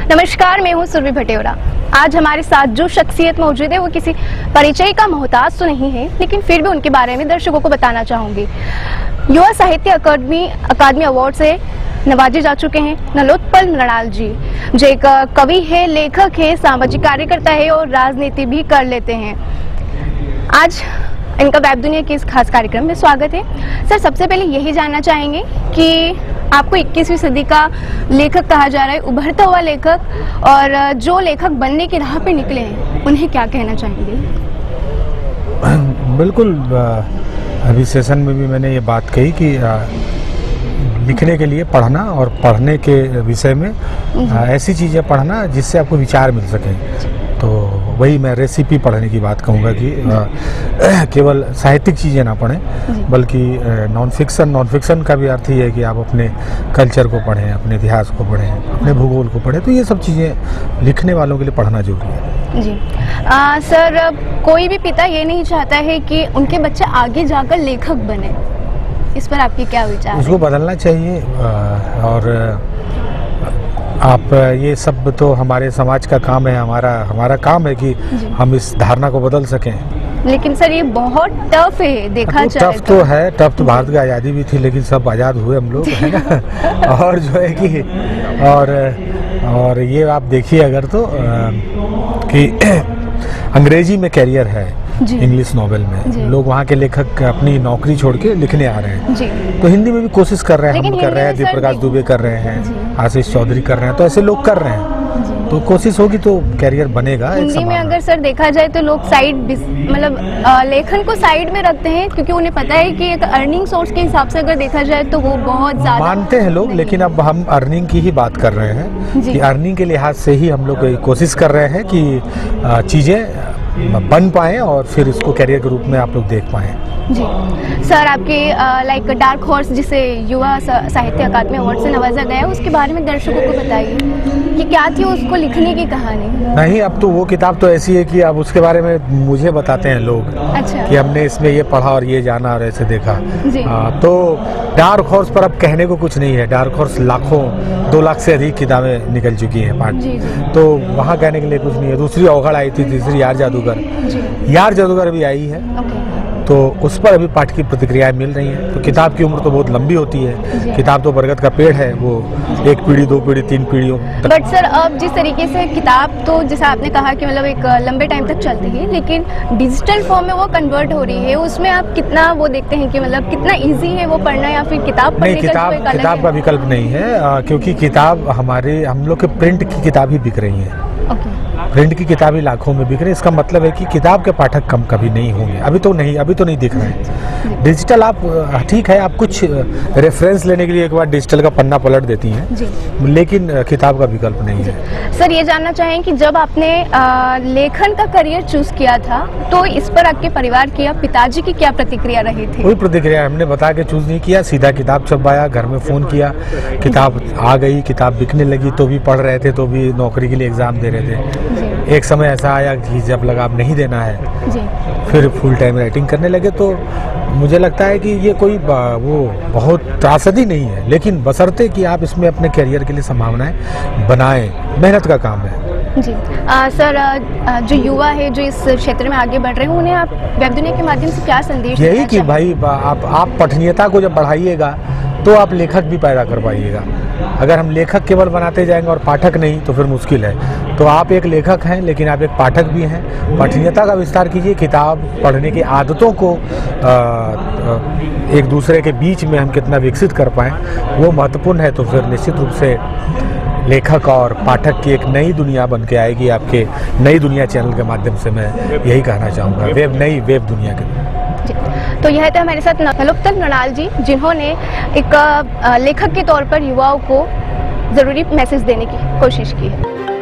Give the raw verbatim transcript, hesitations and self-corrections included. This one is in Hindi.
नमस्कार, मैं हूं सुरभि भटेरा। आज हमारे साथ जो शख्सियत मौजूद है वो किसी परिचय का मोहताज तो नहीं है, लेकिन फिर भी उनके बारे में दर्शकों को बताना चाहूंगी। युवा साहित्य अकादमी अकादमी अवार्ड से नवाजे जा चुके हैं नलोत्पल मृणाल जी, जो एक कवि है, लेखक है, सामाजिक कार्यकर्ता है और राजनीति भी कर लेते हैं। आज इनका वेब दुनिया के इस खास कार्यक्रम में स्वागत है। सर, सबसे पहले यही जानना चाहेंगे कि आपको इक्कीसवीं सदी का लेखक कहा जा रहा है, उभरता हुआ लेखक, और जो लेखक बनने की राह पे निकले हैं उन्हें क्या कहना चाहेंगे? बिल्कुल, अभी सेशन में भी मैंने ये बात कही कि लिखने के लिए पढ़ना और पढ़ने के विषय में ऐसी चीज़ें पढ़ना जिससे आपको विचार मिल सके। तो वही मैं रेसिपी पढ़ने की बात कहूँगा कि केवल साहित्यिक चीज़ें ना पढ़ें, बल्कि नॉन फिक्शन नॉन फिक्शन का भी अर्थ ही है कि आप अपने कल्चर को पढ़ें, अपने इतिहास को पढ़ें, अपने भूगोल को पढ़ें। तो ये सब चीज़ें लिखने वालों के लिए पढ़ना जरूरी है। जी आ, सर, कोई भी पिता ये नहीं चाहता है कि उनके बच्चे आगे जाकर लेखक बने, इस पर आपके क्या विचार? उसको बदलना चाहिए। और आप ये सब तो हमारे समाज का काम है, हमारा हमारा काम है कि हम इस धारणा को बदल सकें। लेकिन सर, ये बहुत टफ है, देखा जाए टफ तो है। टफ तो भारत की आज़ादी भी थी, लेकिन सब आज़ाद हुए हम लोग, है ना। और जो है कि और और ये आप देखिए अगर तो कि अंग्रेजी में कैरियर है, इंग्लिश नॉवेल में लोग वहाँ के लेखक अपनी नौकरी छोड़ के लिखने आ रहे हैं जी। तो हिंदी में भी कोशिश कर रहे हैं, हम कर रहे हैं, दीप प्रकाश दुबे कर रहे हैं, आशीष चौधरी कर रहे हैं, तो ऐसे लोग कर रहे हैं। तो कोशिश होगी तो कैरियर बनेगा। हिंदी में अगर सर देखा जाए तो लोग साइड मतलब लेखन को साइड में रखते हैं, क्योंकि उन्हें पता है कि एक अर्निंग सोर्स के हिसाब से अगर देखा जाए तो वो बहुत ज्यादा मानते हैं लोग। लेकिन अब हम अर्निंग की ही बात कर रहे हैं कि अर्निंग के लिहाज से ही हम लोग कोशिश कर रहे हैं कि चीजें बन पाएं और फिर इसको कैरियर के रूप में आप लोग देख पाएं। जी सर, आपके लाइक डार्क हॉर्स जिसे युवा साहित्य अकादमी अवार्ड से नवाजा गया है, उसके बारे में दर्शकों को बताइए कि क्या थी उसको लिखने की कहानी? नहीं, अब तो वो किताब तो ऐसी है कि अब उसके बारे में मुझे बताते हैं लोग। अच्छा। कि हमने इसमें ये पढ़ा और ये जाना और ऐसे देखा। जी। आ, तो डार्क हॉर्स पर अब कहने को कुछ नहीं है। डार्क हॉर्स लाखों, दो लाख से अधिक किताबें निकल चुकी हैं पाठ, तो वहाँ कहने के लिए कुछ नहीं है। दूसरी अवघड़ आई थी, तीसरी यार जादूगर, यार जादूगर भी आई है। तो उस पर अभी पाठ की प्रतिक्रियाएं मिल रही हैं। तो किताब की उम्र तो बहुत लंबी होती है। किताब तो बरगद का पेड़ है, वो एक पीढ़ी, दो पीढ़ी, तीन पीढ़ियों। बट सर, अब जिस तरीके से किताब तो जैसा आपने कहा कि मतलब एक लंबे टाइम तक चलती है, लेकिन डिजिटल फॉर्म में वो कन्वर्ट हो रही है, उसमें आप कितना वो देखते हैं कि मतलब कितना ईजी है वो पढ़ना, या फिर किताब नहीं? किताब किताब का विकल्प नहीं है, क्योंकि किताब हमारे हम लोग के प्रिंट की किताब ही बिक रही है। प्रिंट की किताबें लाखों में बिक रही है। इसका मतलब है कि किताब के पाठक कम कभी नहीं होंगे। अभी तो नहीं, अभी तो नहीं दिख रहे हैं। डिजिटल आप ठीक है, आप कुछ रेफरेंस लेने के लिए एक बार डिजिटल का पन्ना पलट देती हैं, लेकिन किताब का विकल्प नहीं है। सर, ये जानना चाहें कि जब आपने आ, लेखन का करियर चूज किया था, तो इस पर आपके परिवार की या पिताजी की क्या प्रतिक्रिया रही थी? कोई प्रतिक्रिया हमने बता के चूज नहीं किया, सीधा किताब छपवाया, घर में फोन किया, किताब आ गई, किताब बिकने लगी, तो भी पढ़ रहे थे, तो भी नौकरी के लिए एग्जाम दे रहे थे। एक समय ऐसा आया कि जब लगा अब नहीं देना है, जी। फिर फुल टाइम राइटिंग करने लगे। तो मुझे लगता है कि ये कोई वो बहुत त्रासदी नहीं है, लेकिन बशर्ते कि आप इसमें अपने करियर के लिए संभावनाएं बनाएं, मेहनत का काम है। जी आ, सर, आ, जो युवा है जो इस क्षेत्र में आगे बढ़ रहे हैं, उन्हें आप वेब दुनिया के माध्यम से क्या संदेश? यही कि भाई आप आप पठनीयता को जब बढ़ाइएगा तो आप लेखक भी पैदा कर पाइएगा। अगर हम लेखक केवल बनाते जाएंगे और पाठक नहीं, तो फिर मुश्किल है। तो आप एक लेखक हैं, लेकिन आप एक पाठक भी हैं। पठनीयता का विस्तार कीजिए, किताब पढ़ने की आदतों को आ, आ, एक दूसरे के बीच में हम कितना विकसित कर पाएँ, वो महत्वपूर्ण है। तो फिर निश्चित रूप से लेखक और पाठक की एक नई दुनिया बन के आएगी। आपके नई दुनिया चैनल के माध्यम से मैं यही कहना चाहूँगा, वेब नई वेब दुनिया के। तो यह थे हमारे साथ नलोत्पल मृणाल जी, जिन्होंने एक लेखक के तौर पर युवाओं को ज़रूरी मैसेज देने की कोशिश की है।